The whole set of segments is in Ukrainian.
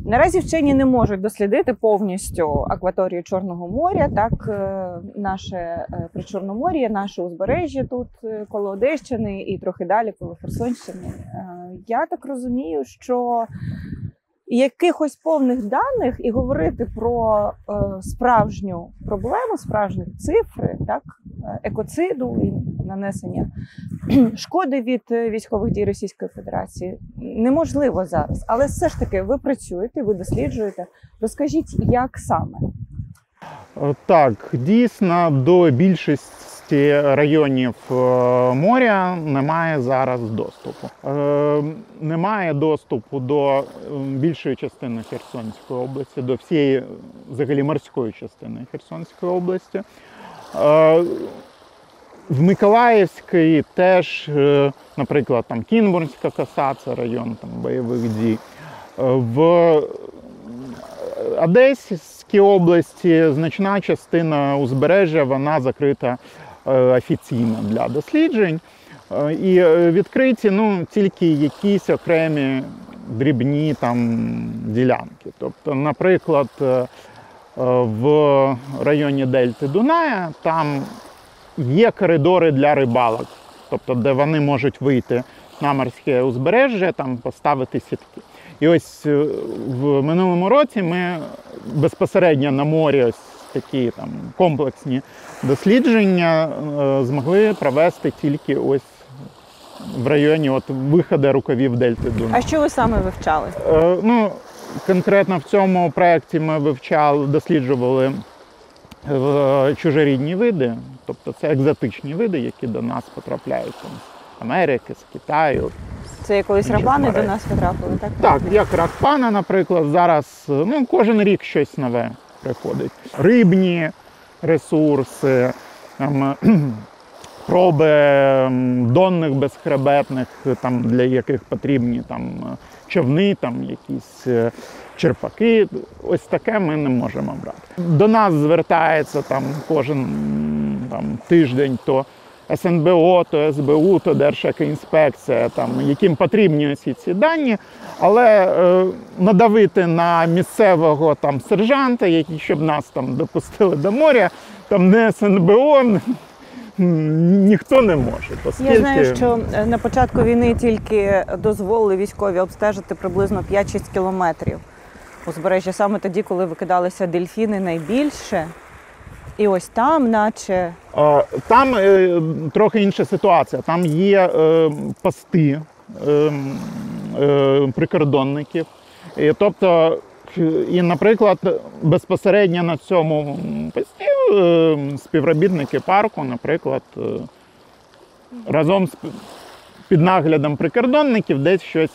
Наразі вчені не можуть дослідити повністю акваторію Чорного моря, так, наше Причорномор'я, наше узбережжя тут коло Одещини і трохи далі коло Херсонщини. Я так розумію, що якихось повних даних і говорити про справжню проблему, справжні цифри, так, екоциду і нанесення шкоди від військових дій Російської Федерації неможливо зараз. Але все ж таки ви працюєте, ви досліджуєте. Розкажіть, як саме? Так, дійсно, до більшості районів моря немає зараз доступу. Немає доступу до більшої частини Херсонської області, до всієї, взагалі, морської частини Херсонської області. В Миколаївській теж, наприклад, там Кінбурнська коса, це район там, бойових дій. В Одеській області значна частина узбережжя, вона закрита офіційно для досліджень. І відкриті тільки якісь окремі дрібні там ділянки. Тобто, наприклад, в районі Дельти Дуная там є коридори для рибалок, тобто де вони можуть вийти на морське узбережжя, там поставити сітки. І ось в минулому році ми безпосередньо на морі ось такі там комплексні дослідження змогли провести тільки ось в районі виходу рукавів Дельти Дуная. А що ви саме вивчали? Конкретно в цьому проєкті ми досліджували чужорідні види, тобто це екзотичні види, які до нас потрапляють з Америки, з Китаю. Це як колись рапани до нас потрапили, так? Так, як ракпана, наприклад, зараз кожен рік щось нове приходить. Рибні ресурси, проби донних безхребетних, для яких потрібні човни, якісь черпаки. Ось таке ми не можемо брати. До нас звертається кожен тиждень то СНБО, то СБУ, то Держекоінспекція, яким потрібні ці дані, але надавити на місцевого сержанта, щоб нас допустили до моря, не СНБО, ніхто не може. Оскільки... Я знаю, що на початку війни тільки дозволили військові обстежити приблизно 5-6 кілометрів узбережжя, саме тоді, коли викидалися дельфіни найбільше. І ось там, наче... Там трохи інша ситуація. Там є пости прикордонників. І, наприклад, безпосередньо на цьому пості співробітники парку, наприклад, разом під наглядом прикордонників десь щось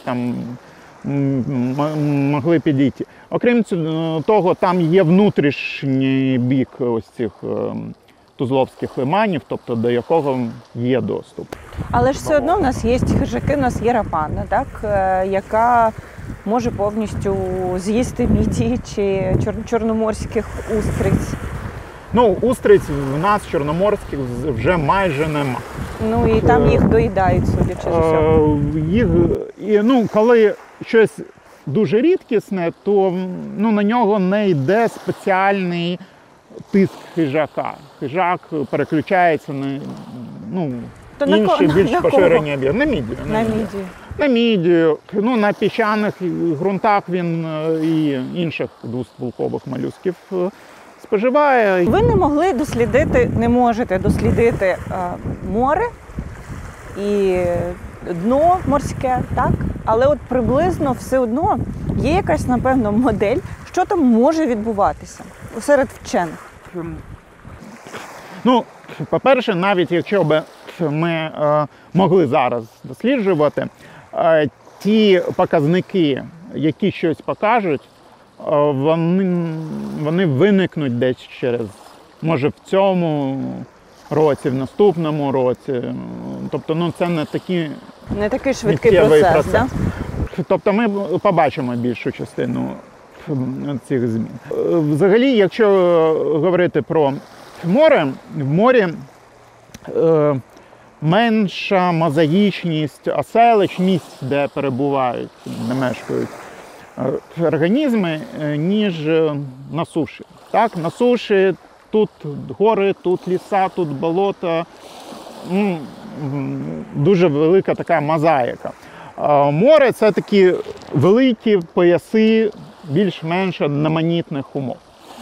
могли підійти. Окрім того, там є внутрішній бік ось цих тузловських лиманів, тобто до якого є доступ. Але ж все одно в нас є хижаки, в нас є рапана, так, яка може повністю з'їсти мідії чи чорноморських устриць. Устриць в нас чорноморських вже майже нема. І там їх доїдають, судячи з усього. Коли щось дуже рідкісне, то на нього не йде спеціальний тиск хижака. Хижак переключається на інші більш поширені об'єкти. На мідію. На піщаних ґрунтах він і інших двостволкових молюсків споживає. Ви не можете дослідити море і дно морське, так? Але приблизно все одно є якась, напевно, модель, що там може відбуватися серед вчених. По-перше, навіть якщо б ми могли зараз досліджувати, ті показники, які щось покажуть, вони виникнуть десь може в цьому році, в наступному році. Тобто, це не такий швидкий процес, да? Тобто ми побачимо більшу частину цих змін. Взагалі, якщо говорити про море, в морі менша мозаїчність оселищ, місць, де перебувають, де мешкають організми, ніж на суші. Так, на суші тут гори, тут ліса, тут болота, дуже велика така мозаїка. Море – це такі великі пояси більш-менш одноманітних умов.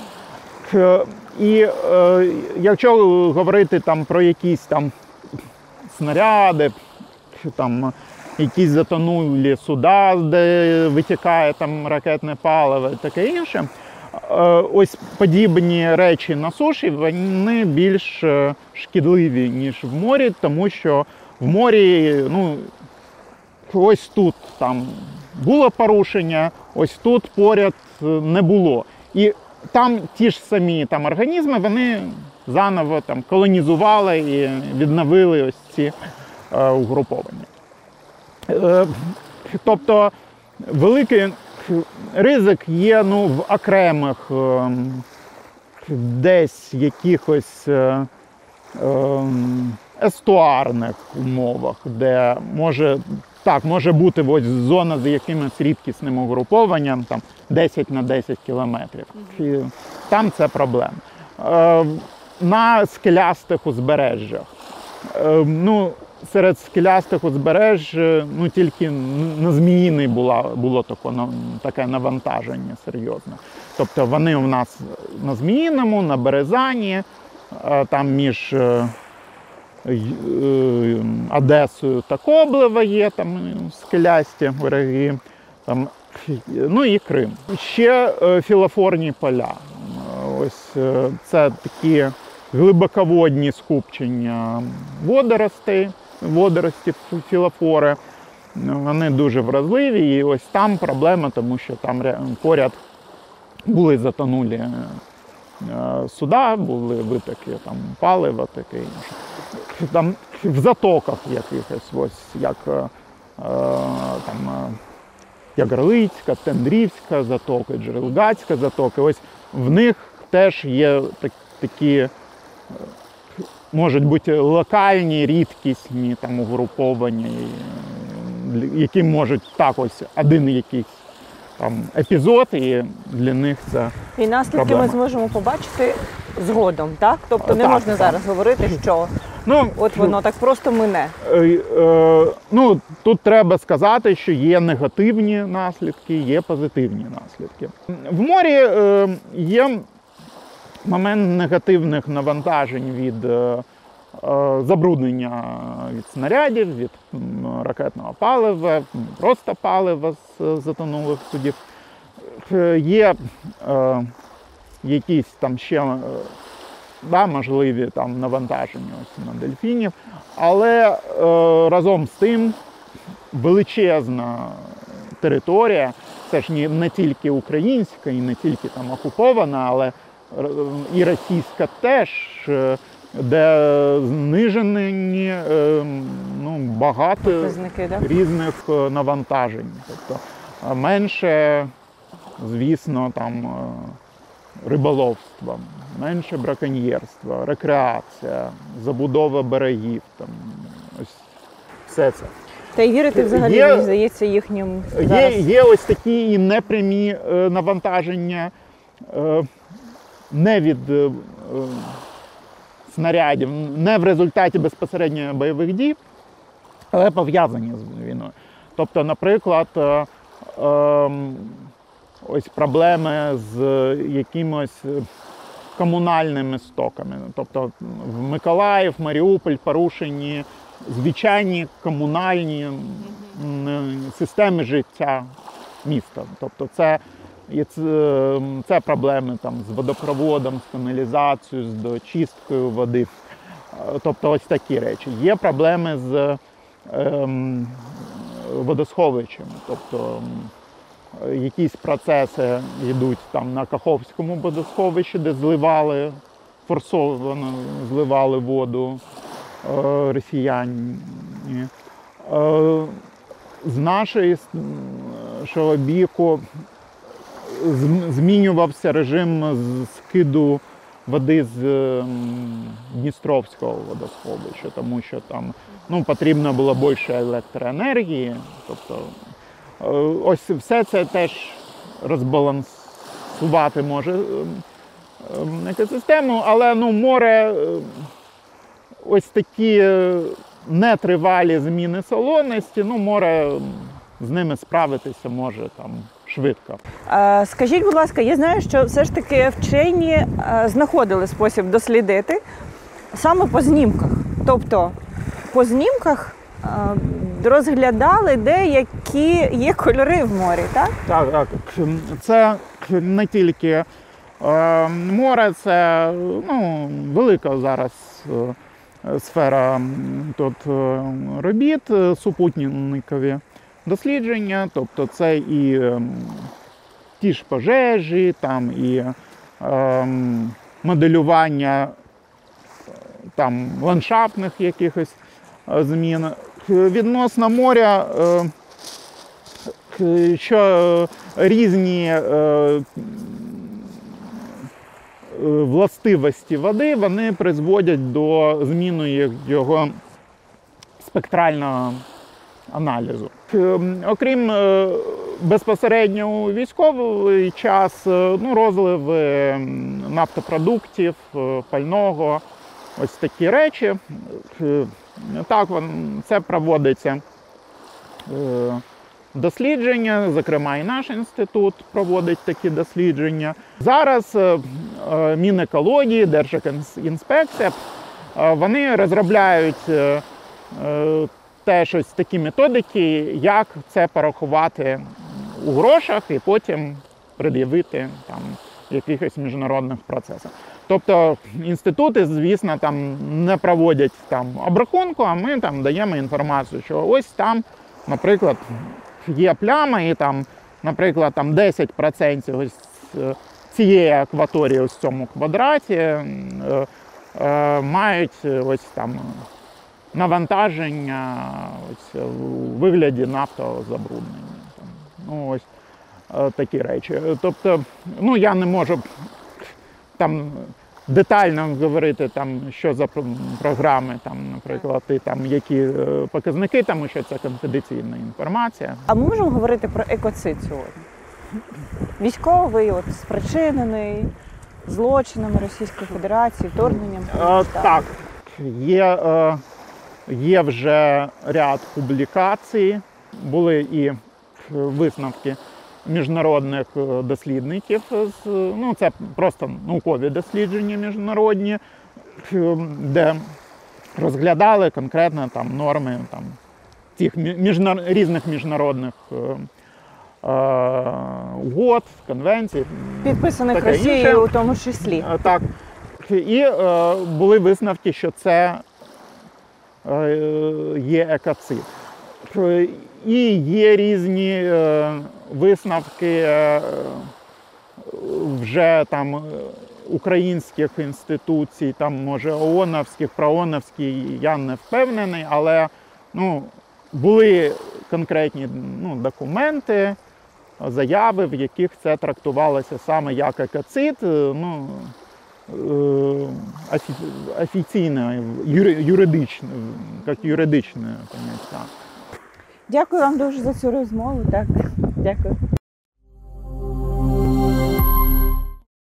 І якщо говорити там про якісь там снаряди, там якісь затонулі суда, де витікає там ракетне паливо і таке інше, ось подібні речі на суші, вони більш шкідливі, ніж в морі, тому що в морі, ось тут там було порушення, ось тут поряд не було. І там ті ж самі там організми, вони заново там колонізували і відновили ось ці угруповання. Тобто великий ризик є в окремих десь якихось естуарних умовах, де може бути ось зона з якимось рідкісним угрупованням, там 10 на 10 кілометрів. І там це проблема. На скелястих узбережжях. Серед скелястих узбереж тільки на Зміїний було таке навантаження серйозне. Тобто вони у нас на Зміїному, на Березані, там між Одесою та Коблево є там скелясті береги, там, і Крим. Ще філофорні поля. Ось це такі глибоководні скупчення водоростів філофори. Вони дуже вразливі, і ось там проблема, тому що там поряд були затонулі суда, були витоки там палива, таке інше. Там в затоках якихось, ось як Орлицька, Тендрівська затока, Джерелгацька затока. Ось в них теж є такі, можуть бути локальні, рідкісні там угруповання, які можуть так ось один якийсь там епізод, і для них це і наслідки проблема. Ми зможемо побачити згодом, так? Тобто не можна зараз говорити, що воно так просто мине. Тут треба сказати, що є негативні наслідки, є позитивні наслідки. В морі є момент негативних навантажень від забруднення від снарядів, від ракетного палива, просто палива з затонулих судів. Є якісь там ще можливі там навантаження ось на дельфінів, але разом з тим величезна територія, це ж не тільки українська і не тільки там окупована, але і російська теж, де знижені багато різних навантажень. Тобто менше, звісно, там риболовства, менше браконьєрства, рекреація, забудова берегів, там ось все це. Та й вірити взагалі, мені здається, їхнім зараз. Є ось такі і непрямі навантаження, не від снарядів, не в результаті безпосередньо бойових дій, але пов'язані з війною. Тобто, наприклад, ось проблеми з якимось комунальними стоками. Тобто в Миколаїв, Маріуполь порушені звичайні комунальні системи життя міста. Тобто це проблеми там з водопроводом, з каналізацією, з дочисткою води. Тобто ось такі речі. Є проблеми з водосховищами. Тобто якісь процеси йдуть там на Каховському водосховищі, де форсовано зливали воду росіяни. З нашого боку змінювався режим скиду води з Дністровського водосховища, тому що там потрібно було більше електроенергії. Тобто ось все це теж розбалансувати може екосистему, але море ось такі нетривалі зміни солоності, море з ними справитися може там швидко. Скажіть, будь ласка, я знаю, що все ж таки вчені знаходили спосіб дослідити саме по знімках. Тобто по знімках розглядали, де які є кольори в морі, так? Так. Це не тільки море, це велика зараз сфера тут робіт, супутникові дослідження, тобто це і ті ж пожежі, там і моделювання там ландшафтних якихось змін. Відносно моря, що різні властивості води, вони призводять до зміни його спектрального аналізу. Окрім безпосередньо у військовий час, розлив нафтопродуктів, пального, ось такі речі. Так, це проводиться дослідження, зокрема і наш інститут проводить такі дослідження. Зараз Мінекології, Держекоінспекція, вони розробляють теж ось такі методики, як це порахувати у грошах і потім пред'явити там в якихось міжнародних процесах. Тобто інститути, звісно, там не проводять там обрахунку, а ми там даємо інформацію, що ось там, наприклад, є пляма, і там, наприклад, там 10% ось цієї акваторії ось в цьому квадраті мають ось там навантаження ось у вигляді нафтового забруднення. Ось такі речі. Тобто, я не можу там детально говорити, там, що за програми, там, наприклад, і там, які показники, тому що це конфіденційна інформація. А ми можемо говорити про екоцид сьогодні? Військовий, спричинений злочинами Російської Федерації, вторгненням? Так, є вже ряд публікацій, були і висновки міжнародних дослідників, це просто наукові дослідження міжнародні, де розглядали конкретно там норми там тих різних міжнародних угод, конвенцій. Підписаних Росією у тому числі. Так. І були висновки, що це є екоцид. І є різні висновки вже там українських інституцій, там може ООНовських, проОНовських, я не впевнений, але були конкретні документи, заяви, в яких це трактувалося саме як екоцид, офіційно, юридично, як юридичне поняття. Дякую вам дуже за цю розмову. Так, дякую.